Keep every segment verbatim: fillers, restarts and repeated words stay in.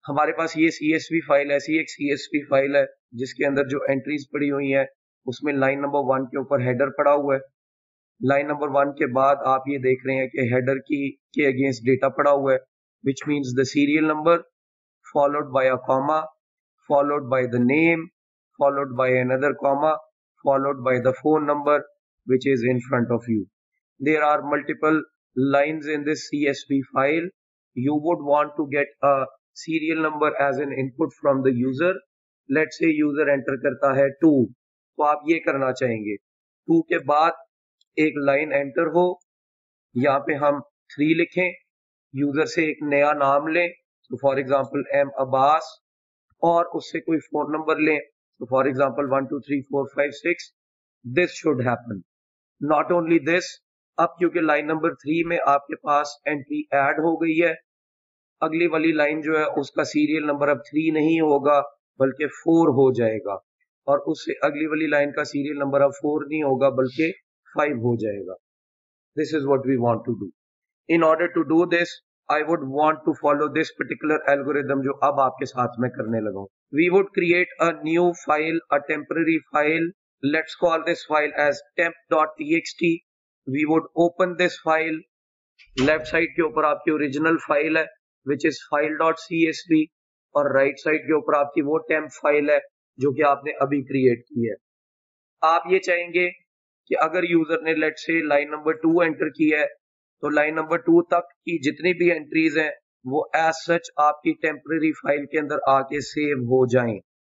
हमारे पास ये सीएसवी फाइल, ऐसी एक सीएसवी फाइल है जिसके अंदर जो एंट्रीज पड़ी हुई हैं उसमें लाइन नंबर वन के ऊपर हेडर पड़ा हुआ है। लाइन नंबर वन के बाद आप ये देख रहे हैं कि हेडर की के अगेंस्ट डेटा पड़ा हुआ है, which means the serial number followed by a comma, followed by the name, followed by another comma, followed by the phone number which is in front of you. There are multiple lines in this C S V file. You would want to get a serial number as an input from the user. Let's say user enter करता है two, तो आप ये करना चाहेंगे two के बाद एक लाइन एंटर हो, यहाँ पे हम three लिखें, यूजर से एक नया नाम लें, तो फॉर एग्जाम्पल एम अब्बास, और उससे कोई फोन नंबर लें, तो for example one two three four five six. This should happen. Not only this, अब क्योंकि लाइन नंबर थ्री में आपके पास एंट्री ऐड हो गई है, अगली वाली लाइन जो है उसका सीरियल नंबर अब थ्री नहीं होगा बल्कि फोर हो जाएगा, और उससे अगली वाली लाइन का सीरियल नंबर अब फोर नहीं होगा बल्कि फाइव हो जाएगा. This is what we want to do. In order to do this I would want to follow this particular algorithm जो अब आपके साथ में करने लगा हूं. We would create a new file, a temporary file. Let's call this file as temp.txt. We would open this file. Left side के ऊपर आपकी original file है which is file.csv, और right side के ऊपर आपकी वो temp file है जो कि आपने अभी create की है. आप ये चाहेंगे कि अगर यूजर ने let's say line number two enter की है तो लाइन नंबर टू तक की जितनी भी एंट्रीज हैं वो एज सच आपकी टेम्पररी फाइल के अंदर आके सेव हो जाएं.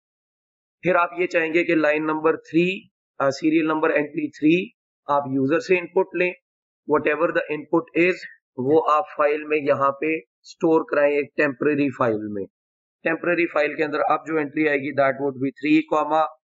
फिर आप ये चाहेंगे कि line number three, serial number entry three आप यूजर से इनपुट लें, whatever the input is वो आप फाइल में यहाँ पे स्टोर कराएं एक टेम्पररी फाइल में. टेम्पररी फाइल के अंदर अब जो एंट्री आएगी that would be three comma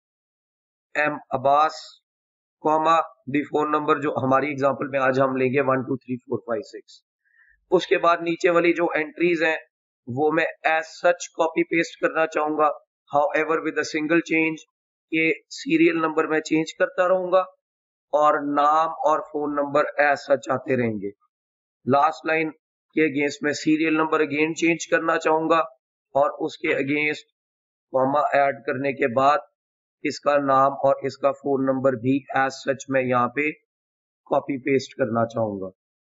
M Abbas comma the phone number जो हमारी एग्जांपल में आज हम लेंगे one two three four five six. उसके बाद नीचे वाली जो एंट्रीज हैं वो मैं एज सच कॉपी पेस्ट करना चाहूंगा, however with a single change के सीरियल नंबर में चेंज करता रहूंगा और नाम और फोन नंबर एज सच आते रहेंगे. लास्ट लाइन के अगेंस्ट में सीरियल नंबर अगेन चेंज करना चाहूंगा और उसके अगेंस्ट कॉमा ऐड करने के बाद इसका नाम और इसका फोन नंबर भी एज सच मैं यहाँ पे कॉपी पेस्ट करना चाहूंगा.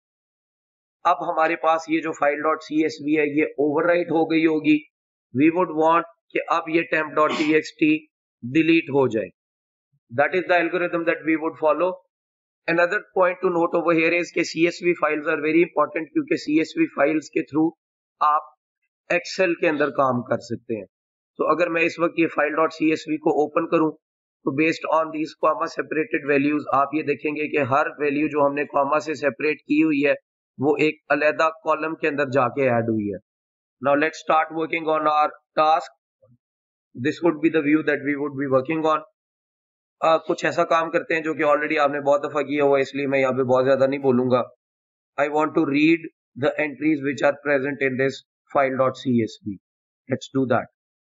अब हमारे पास ये जो file dot C S V है ये ओवरराइट हो गई होगी. वी वुड वांट कि अब ये temp dot T X T delete हो जाए. That is the algorithm that we would follow. Another point to note over here is कि C S V files are very important क्योंकि C S V files के through आप Excel के अंदर काम कर सकते हैं. तो अगर मैं इस वक्त ये file dot C S V को ओपन करूं तो based on these comma separated values आप ये देखेंगे कि हर वैल्यू जो हमने कॉमा से सेपरेट की हुई है वो एक अलग कॉलम के अंदर जाके ऐड हुई है. Now let's start working on our task. This would be the view that we would be working on. कुछ ऐसा काम करते हैं जो कि ऑलरेडी आपने बहुत दफा किया हुआ है, इसलिए मैं यहाँ पे बहुत ज्यादा नहीं बोलूंगा. I want to read the entries which are present in this file dot C S V. Let's do that.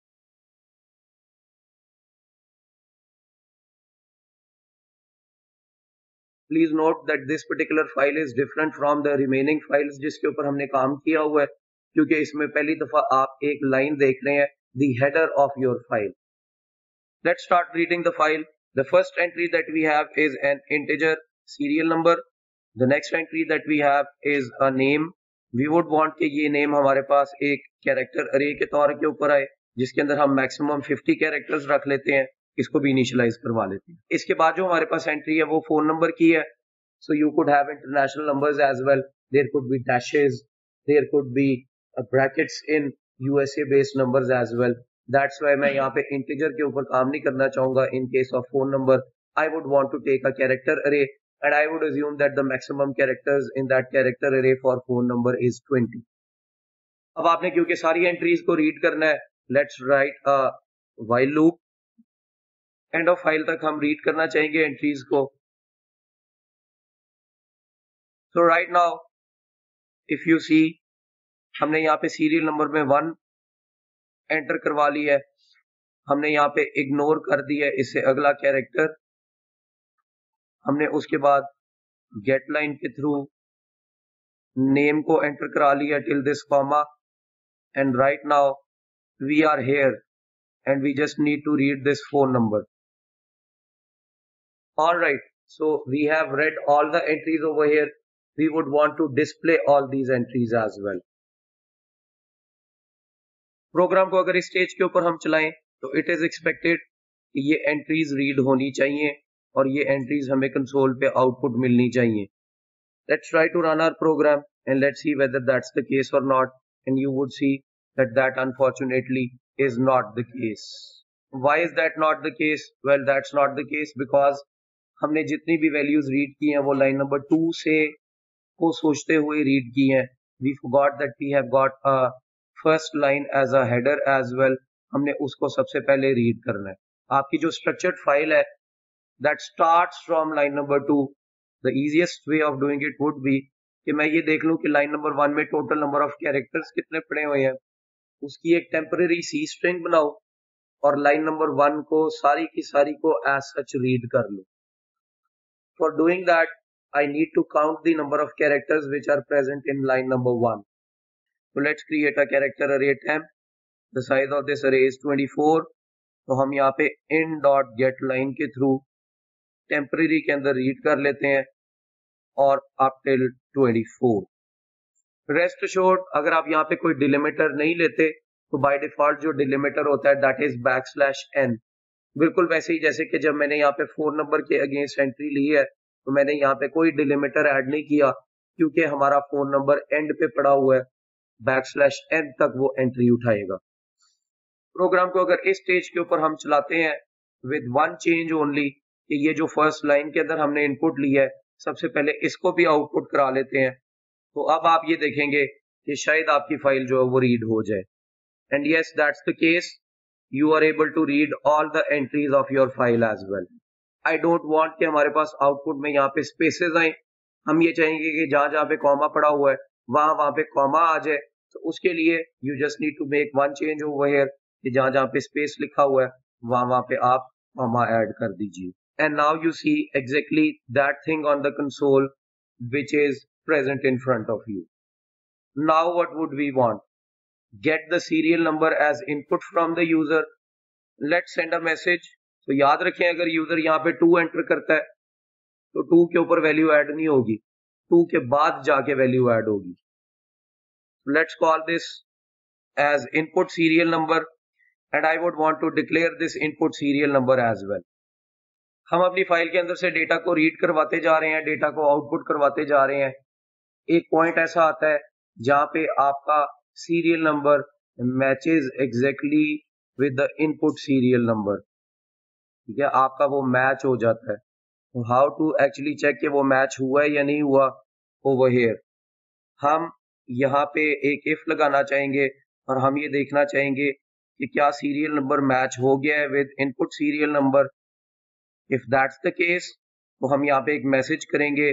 Please note that this particular file is different from the remaining files जिसके ऊपर हमने काम किया हुआ है, क्योंकि इसमें पहली दफा आप एक लाइन देख रहे हैं, the header of your file. Let's start reading the file. The first entry that we have is an integer serial number. The next entry that we have is a name. We would want कि ये name हमारे पास एक character अरे के तौर के ऊपर आए जिसके अंदर हम मैक्सिमम फिफ्टी कैरेक्टर्स रख लेते हैं. इसको भी इनिशियलाइज करवा लेते हैं. इसके बाद जो हमारे पास एंट्री है वो फोन नंबर की है. So you could have international numbers as well. There could be dashes, there could be brackets in USA based numbers as well. That's why मैं यहाँ पे इंटीजर के ऊपर काम नहीं करना चाहूंगा. In case of phone number I would want to take a character array and I would assume that the maximum characters in that character array for phone number is twenty. अब आपने क्योंकि सारी एंट्रीज को read करना है, let's write a while loop. End of file तक हम read करना चाहेंगे एंट्रीज को. So right now if you see हमने यहाँ पे सीरियल नंबर में वन एंटर करवा लिया है. हमने यहाँ पे इग्नोर कर दिया है इससे अगला कैरेक्टर. हमने उसके बाद गेट लाइन के थ्रू नेम को एंटर करा लिया till this comma. And right now we are here and we just need to read this phone number. All right, so we have read all the entries over here. We would want to display all these entries as well. Program को अगर इस stage के ऊपर हम चलाएं तो it is expected कि ये एंट्रीज रीड होनी चाहिए और ये एंट्रीज हमें कंसोल पे आउटपुट मिलनी चाहिए. Let's try to run our program and let's see whether that's the case or not, and you would see that that unfortunately is not the case. Why is that not the case? Well, that's not the case because हमने जितनी भी values read की हैं वो line number two से को सोचते हुए रीड की हैं. We forgot that we have got a first line as a header as well. हमने उसको सबसे पहले रीड करना है. आपकी जो structured file है that starts from line number two, the easiest way of doing it would be कि मैं ये देख लूं कि लाइन नंबर वन में टोटल नंबर ऑफ कैरेक्टर्स कितने पड़े हुए हैं, उसकी एक टेम्पररी सी स्ट्रिंग बनाओ और लाइन नंबर वन को सारी की सारी को एज सच रीड कर लो. For doing that I need to count the number of characters which are present in line number one. So let's create a character array temp. The size of this array is twenty-four. तो हम यहाँ पे in dot get line के through temporary के अंदर read कर लेते हैं और up till twenty-four. Rest assured अगर आप यहाँ पे कोई डिलिमिटर नहीं लेते तो बाय डिफॉल्ट जो डिलिमिटर होता है that is back slash n. बिल्कुल वैसे ही जैसे कि जब मैंने यहाँ पे फोर नंबर के अगेंस्ट एंट्री ली है तो मैंने यहाँ पे कोई डिलिमिटर ऐड नहीं किया क्योंकि हमारा फोन नंबर एंड पे पड़ा हुआ है. बैक स्लैश एन तक वो एंट्री उठाएगा. प्रोग्राम को अगर इस स्टेज के ऊपर हम चलाते हैं विद वन चेंज ओनली कि ये जो फर्स्ट लाइन के अंदर हमने इनपुट लिया है सबसे पहले इसको भी आउटपुट करा लेते हैं, तो अब आप ये देखेंगे कि शायद आपकी फाइल जो है वो रीड हो जाए. And yes that's the case. You are able to read all the entries of your file as well. I don't want कि हमारे पास आउटपुट में यहाँ पे स्पेसेस आए. हम ये चाहेंगे कि जहां जहां पे कॉमा पड़ा हुआ है वहां वहां पे कॉमा आ जाए. तो उसके लिए you just need to make one change over here कि जहां जहां पे स्पेस लिखा हुआ है वहां वहां पे आप कॉमा ऐड कर दीजिए. And now you see exactly that thing on the console which is present in front of you. Now what would we want? Get the serial number as input from the user. Let's send a message. तो याद रखें अगर user यहाँ पे to enter करता है तो to के ऊपर वैल्यू ऐड नहीं होगी, टू के बाद जाके वैल्यू ऐड होगी. Let's call this as input serial number and I would want to declare this input serial number as well. हम अपनी फाइल के अंदर से डेटा को रीड करवाते जा रहे हैं, डेटा को आउटपुट करवाते जा रहे हैं. एक पॉइंट ऐसा आता है जहां पे आपका serial number matches exactly with the input serial number. ठीक है, आपका वो मैच हो जाता है. हाउ टू एक्चुअली चेक कि वो मैच हुआ है या नहीं हुआ? ओवर हियर हम यहाँ पे एक इफ लगाना चाहेंगे और हम ये देखना चाहेंगे कि क्या सीरियल नंबर मैच हो गया है with input serial number. If that's the case, तो हम यहाँ पे एक मैसेज करेंगे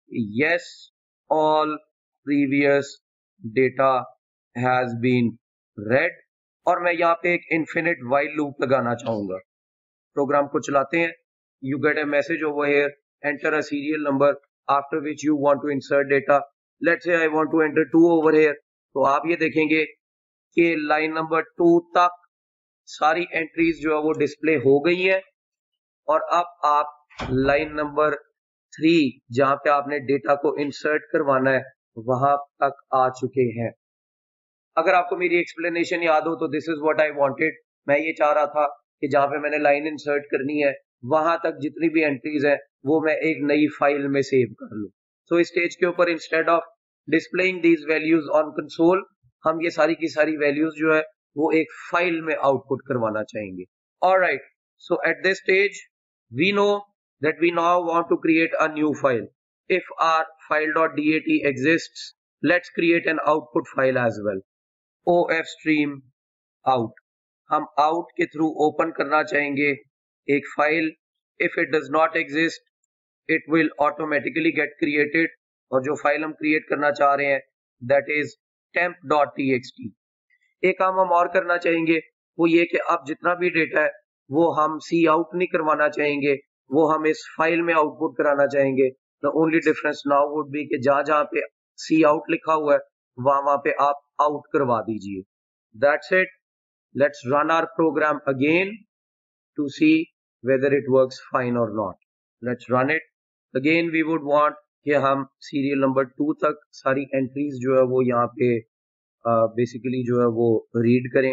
yes all previous data has been read और मैं यहाँ पे एक infinite while loop लगाना चाहूंगा. प्रोग्राम को चलाते हैं. You get a message over here, enter a serial number after which you want to insert data. Let's say I want to enter two over here. तो आप ये देखेंगे कि लाइन नंबर टू तक सारी एंट्रीज जो है वो डिस्प्ले हो गई है और अब आप लाइन नंबर थ्री जहां पे आपने डेटा को इंसर्ट करवाना है वहां तक आ चुके हैं. अगर आपको मेरी एक्सप्लेनेशन याद हो तो this is what I wanted. मैं ये चाह रहा था कि जहां पे मैंने लाइन इंसर्ट करनी है वहां तक जितनी भी एंट्रीज है वो मैं एक नई फाइल में सेव कर लूं. सो इस स्टेज के ऊपर instead of displaying these values on console हम ये सारी की सारी वैल्यूज जो है वो एक फाइल में आउटपुट करवाना चाहेंगे. Alright, so at this stage we know that we now want to create a new file. If our file.dat exists, let's create an output file as well. ofstream out. हम out के थ्रू open करना चाहेंगे एक file. If it does not exist, it will automatically get created. और जो file हम create करना चाह रहे हैं that is temp.txt. एक काम हम और करना चाहेंगे वो ये कि अब जितना भी डेटा है वो हम सी आउट नहीं करवाना चाहेंगे, वो हम इस फाइल में आउटपुट कराना चाहेंगे. The only difference now would be कि जहां जहां पे सी आउट लिखा हुआ है वहां वहां पे आप आउट करवा दीजिए. That's it. Let's run our program again to see whether it works fine or not. Let's run it. Again we would want कि हम serial number two तक सारी entries जो है वो यहाँ पे uh, basically जो है वो read करें.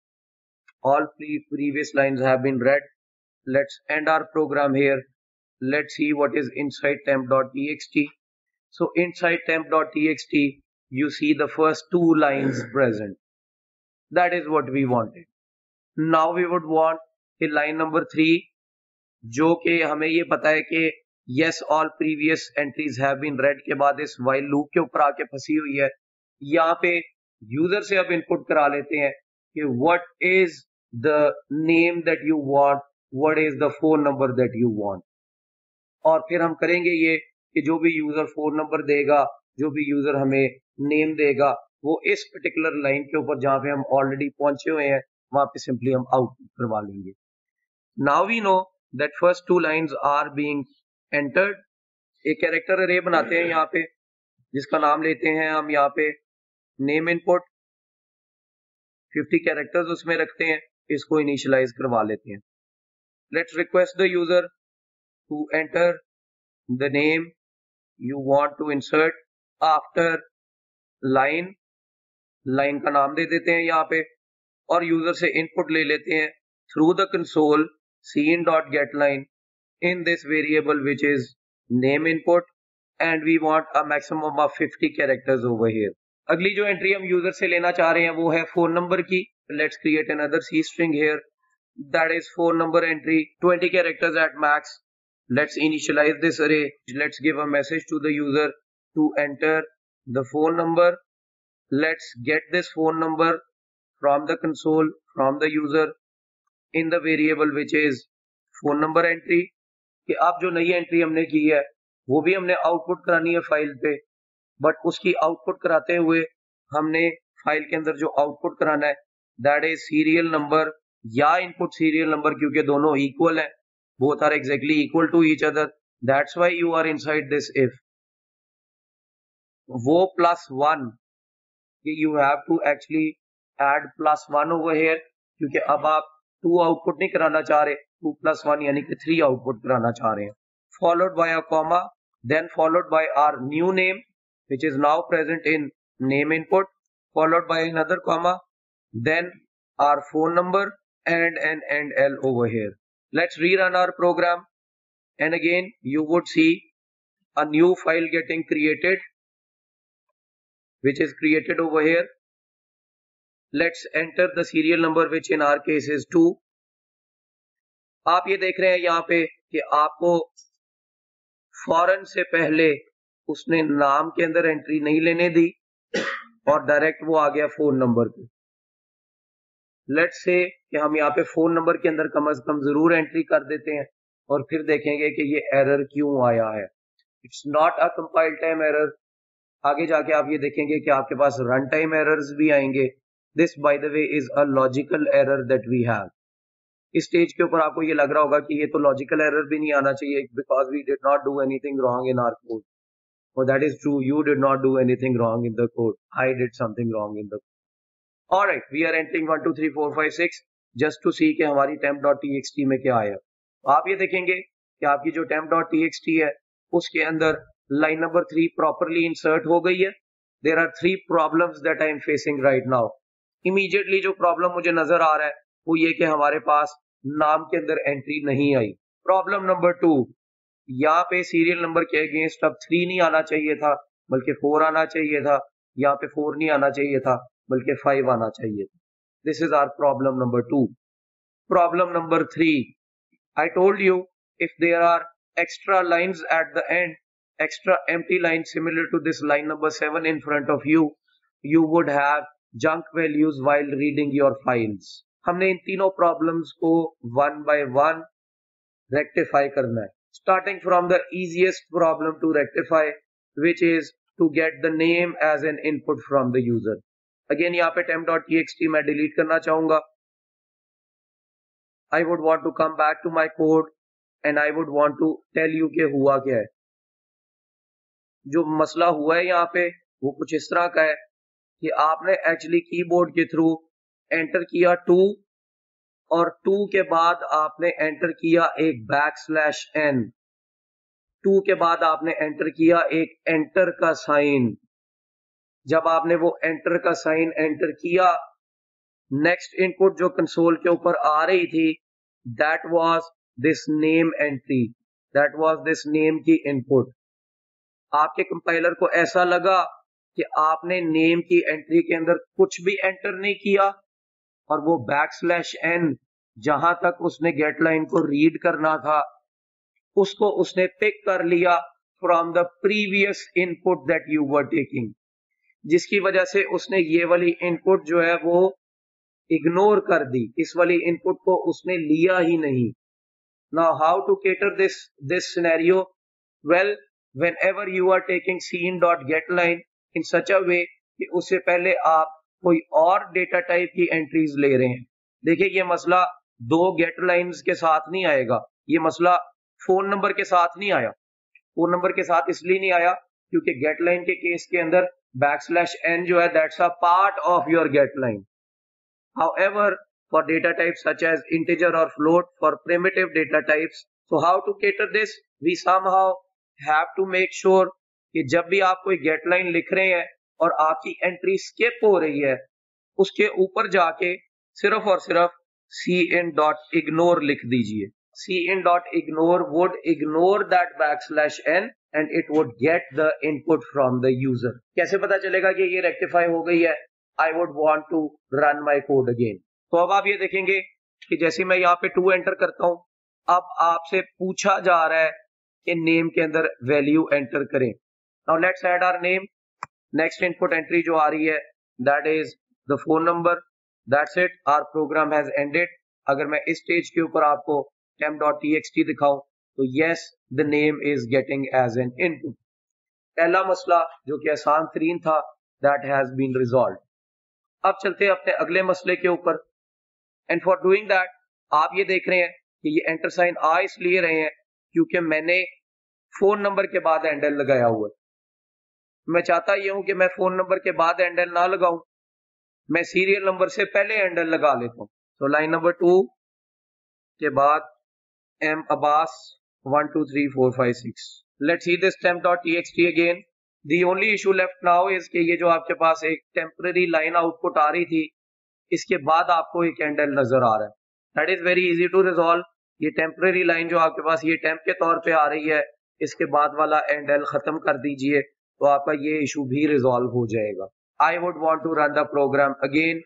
All pre previous lines have been read. Let's end our program here. Let's see what is inside temp.txt. So inside temp.txt, you see the first two lines present. That is what we wanted. Now we would want a line number three, जो कि हमें ये पता है कि yes all previous entries have been read के बाद इस while loop के ऊपर आके फंसी हुई है. यहाँ पे user से अब input करा लेते हैं कि what is the name that you want, what is the phone number that you want. और फिर हम करेंगे ये कि जो भी यूजर फोन नंबर देगा, जो भी यूजर हमें नेम देगा, वो इस पर्टिकुलर लाइन के ऊपर जहां पे हम ऑलरेडी पहुंचे हुए हैं वहां पे सिंपली हम आउटपुट करवा लेंगे. Now we know that first two lines are being entered. एक कैरेक्टर अरे बनाते हैं यहाँ पे जिसका नाम लेते हैं हम यहाँ पे नेम इनपुट. फिफ्टी कैरेक्टर्स उसमें रखते हैं, इसको इनिशियलाइज करवा लेते हैं. Let's request the user to enter the name you want to insert after line. line का नाम दे देते हैं यहाँ पे और यूजर से इनपुट ले लेते हैं through the console cin.getLine in this variable which is name input, and we want a maximum of fifty characters over here. अगली जो एंट्री हम यूजर से लेना चाह रहे हैं वो है फोन नंबर की. Let's create another C string here. That is phone number entry, twenty characters at max. Let's initialize this array. Let's give a message to the user to enter the phone number. Let's get this phone number from the console, from the user in the variable which is phone number entry. कि अब जो नई entry हमने की है वो भी हमने आउटपुट करानी है फाइल पे, बट उसकी आउटपुट कराते हुए हमने फाइल के अंदर जो आउटपुट कराना है दैट इज सीरियल नंबर या इनपुट सीरियल नंबर, क्योंकि दोनों इक्वल है. Both are exactly equal to each other. That's why you are inside this if. वो plus one, you have to actually add plus one over here, क्योंकि अब आप two output नहीं कराना चाह रहे, two plus one यानी कि three output कराना चाह रहे हैं. Followed by a comma, then followed by our new name, which is now present in name input, followed by another comma, then our phone number and an end L over here. Let's rerun our program, and again you would see a new file getting created, which is created over here. Let's enter the serial number, which in our case is two. आप ये देख रहे हैं यहाँ पे कि आपको फौरन से पहले उसने नाम के अंदर एंट्री नहीं लेने दी और डायरेक्ट वो आ गया फोन नंबर पे. लेट्स से कि हम यहाँ पे फोन नंबर के अंदर कम से कम जरूर एंट्री कर देते हैं और फिर देखेंगे कि ये एरर क्यों आया है. It's not a compile time error. आगे जाके आप ये देखेंगे कि आपके पास रन टाइम एरर्स भी आएंगे. This by the way is a logical error that we have. इस स्टेज के ऊपर आपको ये लग रहा होगा कि ये तो लॉजिकल एरर भी नहीं आना चाहिए because we did not do anything wrong in our code. और that is true, you did not do anything wrong in the code, I did something wrong in the. Alright, we are entering one two three four five six just to see कि हमारी temp.txt में क्या आया. आप ये देखेंगे कि आपकी जो temp.txt है उसके अंदर line number three properly insert हो गई है. There are three problems that I am facing right now. Immediately जो problem मुझे नजर आ रहा है वो ये कि हमारे पास नाम के अंदर एंट्री नहीं आई. Problem number two, यहाँ पे सीरियल नंबर के अगेंस्ट अब थ्री नहीं आना चाहिए था बल्कि फोर आना चाहिए था. यहाँ पे फोर नहीं आना चाहिए था बल्कि फाइव आना चाहिए था. This is our problem number two. Problem number three, I told you if there are extra lines at the end, extra empty line similar to this line number seven in front of you, you would have junk values while reading your files. हमने इन तीनों problems को one by one rectify करना है. Starting from the easiest problem to rectify, which is to get the name as an input from the user. Again यहाँ पे temp.txt मैं delete करना चाहूंगा. I would want to come back to my code and I would want to tell you कि हुआ क्या है. जो मसला हुआ है यहाँ पे वो कुछ इस तरह का है कि आपने एक्चुअली कीबोर्ड के थ्रू एंटर किया टू, और टू के बाद आपने एंटर किया एक बैक स्लैश एन, टू के बाद आपने एंटर किया एक एंटर का साइन। जब आपने वो एंटर का साइन एंटर किया, नेक्स्ट इनपुट जो कंसोल के ऊपर आ रही थी, that was this name entry, that was this name की इनपुट। आपके कंपाइलर को ऐसा लगा कि आपने नेम की एंट्री के अंदर कुछ भी एंटर नहीं किया, और वो बैक स्लैश एन जहां तक उसने गेट लाइन को रीड करना था, उसको उसने पिक कर लिया from the previous input that you were taking, जिसकी वजह से उसने ये वाली इनपुट जो है वो इग्नोर कर दी, इस वाली इनपुट को उसने लिया ही नहीं। Now how to cater this this scenario? Well, whenever you are taking scene.getLine in such a way कि उससे पहले आप कोई और डेटा टाइप की एंट्रीज ले रहे हैं। देखिए, ये मसला दो गेट लाइन्स के साथ नहीं आएगा, ये मसला फोन नंबर के साथ नहीं आया। फोन नंबर के साथ इसलिए नहीं आया क्योंकि गेट लाइन के केस के अंदर बैक स्लैश एन जो है that's a part of your get line. However, for data types such as integer or float, for primitive data types, so how to cater this? We somehow have to make sure कि जब भी आप कोई gate line लिख रहे हैं और आपकी एंट्री स्किप हो रही है, उसके ऊपर जाके सिर्फ और सिर्फ cin.ignore लिख दीजिए। cin.ignore would ignore that backslash n and it would get the input from the user. कैसे पता चलेगा कि ये रेक्टिफाई हो गई है? I would want to run my code again. तो अब आप ये देखेंगे कि जैसे मैं यहाँ पे टू एंटर करता हूं, अब आपसे पूछा जा रहा है कि नेम के अंदर वैल्यू एंटर करें। Now let's add our name. Next input entry जो आ रही है that is the phone number. That's it, our program has ended. अगर मैं इस स्टेज के ऊपर आपको temp.txt दिखाऊं तो yes, the name is getting as an input. पहला मसला जो कि आसान तरीन था, दैट हैज बीन रिजॉल्व्ड। अब चलते हैं अपने अगले मसले के ऊपर। एंड फॉर डूइंग दैट, आप ये देख रहे हैं कि ये एंटर साइन आ इसलिए रहे हैं क्योंकि मैंने फोन नंबर के बाद एंडल लगाया हुआ है। मैं चाहता ये हूं कि मैं फोन नंबर के बाद एंडल ना लगाऊं, मैं सीरियल नंबर से पहले एंडल लगा लेता हूं। तो लाइन नंबर टू के बाद M Abbas one two three four five six. Let's see this temp.txt again. The only issue left now is कि ये जो आपके पास एक टेम्पररी लाइन आउटपुट आ रही थी, इसके बाद आपको एक एंडल नजर आ रहा है। That is very easy to resolve. ये टेम्पररी लाइन जो आपके पास ये टेम्प के तौर पे आ रही है, इसके बाद वाला एंडल खत्म कर दीजिए तो आपका ये इशू भी रिजॉल्व हो जाएगा। I would want to run the program again.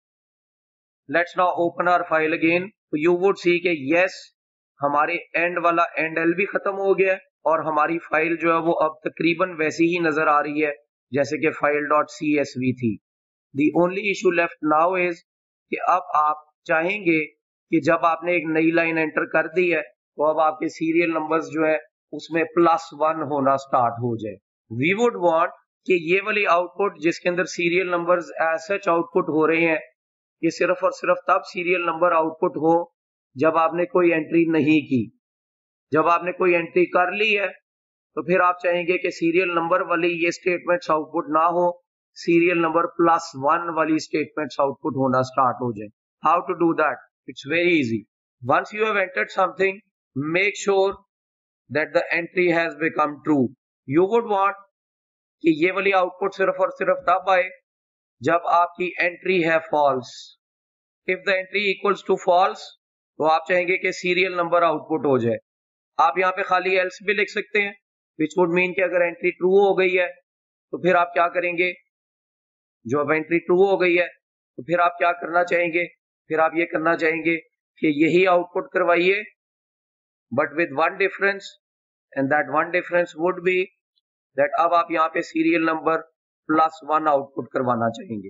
Let's now open our file again. तो यू वुड सी के यस, हमारे एंड वाला एंडल भी खत्म हो गया है और हमारी फाइल जो है वो अब तकरीबन वैसी ही नजर आ रही है जैसे कि file dot C S V थी। The only issue left now is कि अब आप चाहेंगे कि जब आपने एक नई लाइन एंटर कर दी है तो अब आपके सीरियल नंबर्स जो है उसमें प्लस वन होना स्टार्ट हो जाए। वी वुड वांट कि ये वाली आउटपुट जिसके अंदर serial numbers as such output हो रहे हैं, ये सिर्फ और सिर्फ तब सीरियल नंबर आउटपुट हो जब आपने कोई एंट्री नहीं की। जब आपने कोई एंट्री कर ली है तो फिर आप चाहेंगे कि सीरियल नंबर वाली ये स्टेटमेंट्स आउटपुट ना हो, सीरियल नंबर प्लस वन वाली स्टेटमेंट्स आउटपुट होना स्टार्ट हो जाए। How to do that? It's very easy. Once you have entered something, make sure that the entry has become true. You would want कि ये वाली output सिर्फ और सिर्फ तब आए जब आपकी एंट्री है false. If the entry equals to false तो आप चाहेंगे कि सीरियल नंबर आउटपुट हो जाए। आप यहाँ पे खाली एल्स भी लिख सकते हैं, विच वुड मीन कि अगर एंट्री ट्रू हो गई है तो फिर आप क्या करेंगे, जो अब एंट्री ट्रू हो गई है तो फिर आप क्या करना चाहेंगे, फिर आप ये करना चाहेंगे कि यही आउटपुट करवाइए but with one difference, and that one difference would be that अब आप यहाँ पे serial number plus one output करवाना चाहेंगे।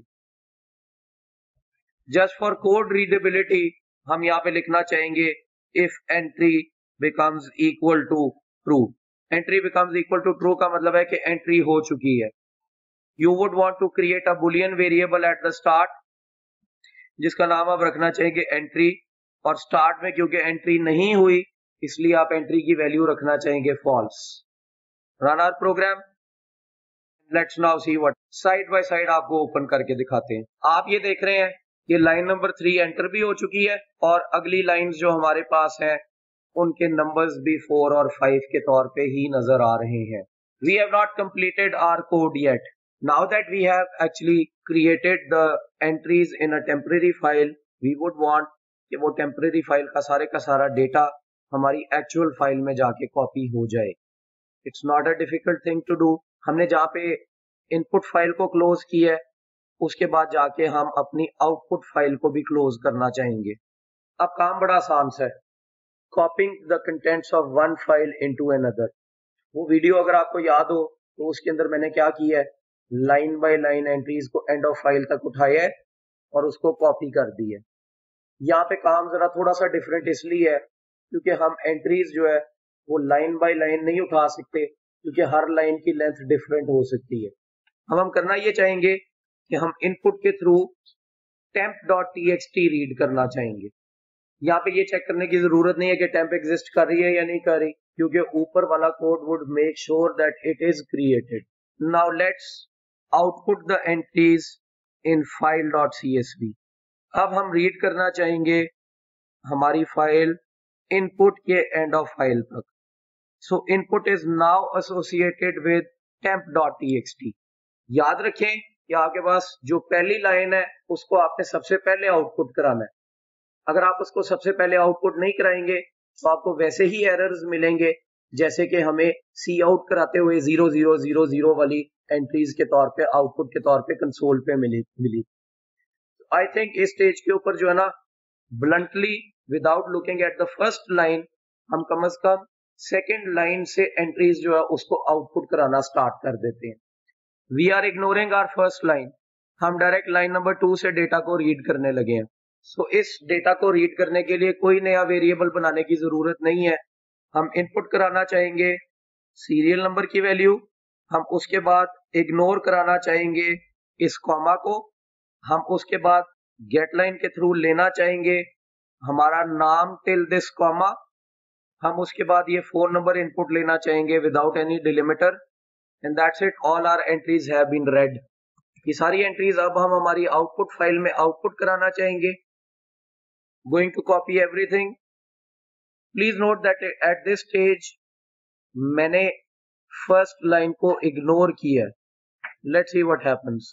जस्ट फॉर कोड रीडेबिलिटी हम यहाँ पे लिखना चाहेंगे if entry becomes equal to true। Entry becomes equal to true का मतलब है कि एंट्री हो चुकी है। You would want to create a boolean variable at the start जिसका नाम आप रखना चाहेंगे एंट्री, और स्टार्ट में क्योंकि एंट्री नहीं हुई इसलिए आप एंट्री की वैल्यू रखना चाहेंगे false. Run our program. Let's now see what. Side by side आपको ओपन करके दिखाते हैं। आप ये देख रहे हैं ये लाइन नंबर थ्री एंटर भी हो चुकी है और अगली लाइंस जो हमारे पास हैं उनके नंबर्स भी फोर और फाइव के तौर पे ही नजर आ रहे हैं. We have not completed our code yet. Now that we have actually created the entries in a temporary file, we would want कि वो temporary file का सारे का सारा डेटा हमारी actual file में जाके कॉपी हो जाए. It's not a difficult thing to do. हमने जहाँ पे input file को close किया है, उसके बाद जाके हम अपनी output file को भी close करना चाहेंगे. अब काम बड़ा आसान सा है. Copying the contents of one file into another. वो वीडियो अगर आपको याद हो तो उसके अंदर मैंने क्या किया है, लाइन बाय लाइन एंट्रीज को एंड ऑफ फाइल तक उठाया है और उसको कॉपी कर दिया है. यहाँ पे काम जरा थोड़ा सा डिफरेंट इसलिए है क्योंकि हम एंट्रीज जो है वो लाइन बाय लाइन नहीं उठा सकते क्योंकि हर लाइन की लेंथ डिफरेंट हो सकती है. अब हम करना ये चाहेंगे कि हम इनपुट के through temp dot T X T read करना चाहेंगे. यहाँ पे ये चेक करने की जरूरत नहीं है कि टेम्प एग्जिस्ट कर रही है या नहीं कर रही क्योंकि ऊपर वाला code would make sure that it is created. Now let's output the entries in file dot C S V. अब हम रीड करना चाहेंगे हमारी फाइल इनपुट के एंड ऑफ फाइल तक. So input is now associated with temp dot T X T. याद रखें कि आपके पास जो पहली लाइन है उसको आपने सबसे पहले आउटपुट कराना है. अगर आप उसको सबसे पहले आउटपुट नहीं कराएंगे तो आपको वैसे ही एरर्स मिलेंगे जैसे कि हमें सी आउट कराते हुए जीरो जीरो जीरो जीरो वाली एंट्रीज के तौर पे आउटपुट के तौर पे कंसोल पे मिली मिली. आई थिंक इस स्टेज के ऊपर जो है ना, bluntly without looking at the first line, हम come as come second line से एंट्रीज जो है उसको आउटपुट कराना स्टार्ट कर देते हैं. We are ignoring our first line. हम डायरेक्ट लाइन नंबर टू से डेटा को रीड करने लगे हैं. सो so, इस डेटा को रीड करने के लिए कोई नया वेरिएबल बनाने की जरूरत नहीं है. हम इनपुट कराना चाहेंगे सीरियल नंबर की वैल्यू. हम उसके बाद इग्नोर कराना चाहेंगे इस कॉमा को. हम उसके बाद गेट लाइन के थ्रू लेना चाहेंगे हमारा नाम टिल दिस कॉमा. हम उसके बाद ये फोन नंबर इनपुट लेना चाहेंगे without any delimiter. And that's it. All our entries have been read. ये सारी एंट्रीज अब हम हमारी आउटपुट फाइल में आउटपुट कराना चाहेंगे. Going to copy everything. Please note that at this stage मैंने first line को ignore किया. Let's see what happens.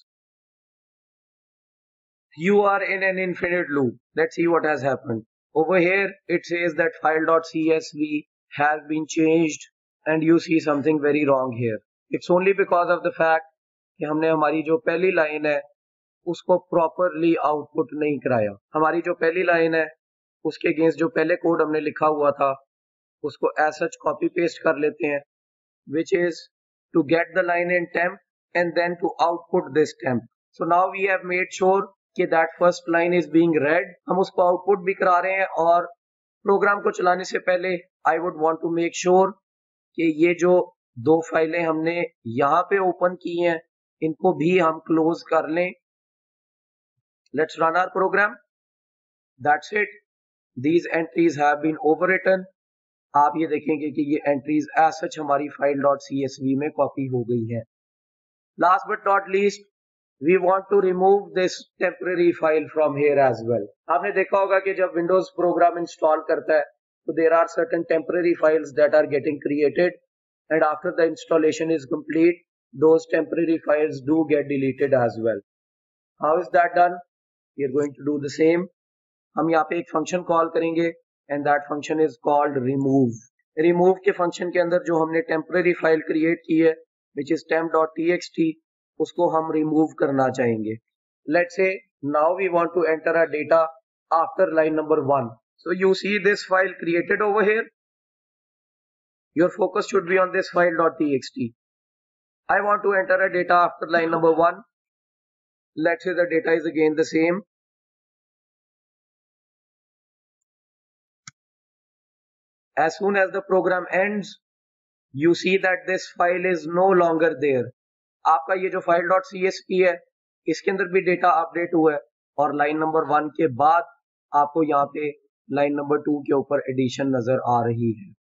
You are in an infinite loop. Let's see what has happened. Over here it says that file.csv has been changed and you see something very wrong here. It's only because of the fact कि हमने हमारी जो पहली line है उसको properly output नहीं कराया. हमारी जो पहली लाइन है उसके अगेंस्ट जो पहले कोड हमने लिखा हुआ था उसको एज सच कॉपी पेस्ट कर लेते हैं, which is to get the line in temp and then to output this temp. So now we have made sure कि that first line is being read. हम उसको आउटपुट भी करा रहे हैं और प्रोग्राम को चलाने से पहले I would want to make sure कि ये जो दो फाइलें हमने यहाँ पे ओपन की हैं इनको भी हम क्लोज कर लें. Let's run our program. That's it. These entries have been overwritten. आप ये देखेंगे कि ये entries as such हमारी file.csv में कॉपी हो गई है. Last but not least, we want to remove this temporary file from here as well. आपने देखा होगा कि जब Windows program install करता है तो there are certain temporary files that are getting created and after the installation is complete, those temporary files do get deleted as well. How is that done? We are going to do the same. हम यहाँ पे एक function call करेंगे and that function is called remove. remove के function के अंदर जो हमने टेम्पररी फाइल क्रिएट की है which is temp dot t x t उसको हम रिमूव करना चाहेंगे. Let's say now we want to enter a data after line number one. So you see this file created over here. Your focus should be on this file dot t x t. I want to enter a data after line number one. Let's say the data is again the same. As soon as the program ends, you see that this file is no longer there. आपका ये जो file.csv है इसके अंदर भी data update हुआ है और लाइन नंबर वन के बाद आपको यहाँ पे लाइन नंबर टू के ऊपर एडिशन नजर आ रही है.